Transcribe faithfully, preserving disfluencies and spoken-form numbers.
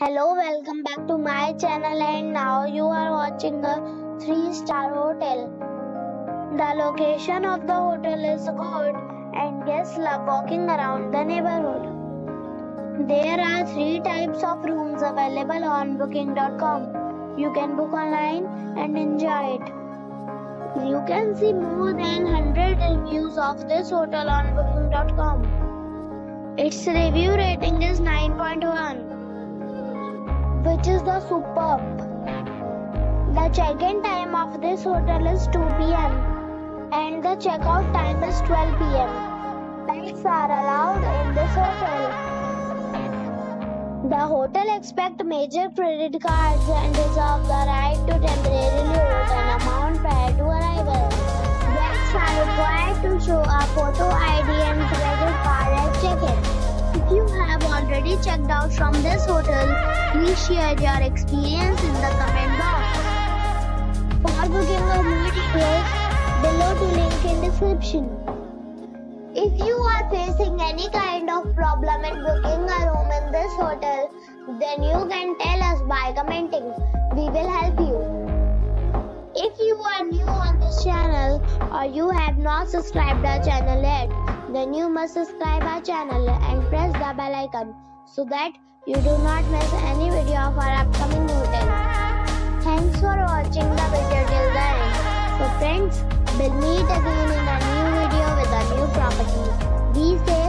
Hello, welcome back to my channel, and now you are watching a three star hotel. The location of the hotel is good and guests love walking around the neighborhood. There are three types of rooms available on booking dot com. You can book online and enjoy it. You can see more than one hundred reviews of this hotel on booking dot com. Its review rating is nine point one, which is the superb. The check-in time of this hotel is two p m and the check-out time is twelve p m Pets are allowed in this hotel. The hotel accepts major credit cards and reserves the right to temporarily hold an amount prior to arrival. Guests are required to show a photo I D and credit card at check-in. If you have already checked out from this hotel, please share your experience in the comment box. For booking or more details, below the link in description. If you are facing any kind of problem in booking a room in this hotel, then you can tell us by commenting. We will help you. If you are new on this channel or you have not subscribed our channel yet, then you must subscribe our channel and press the bell icon so that you do not miss any video of our upcoming hotel. Thanks for watching the video till the end. So friends, we'll meet again in a new video with a new property. Be safe.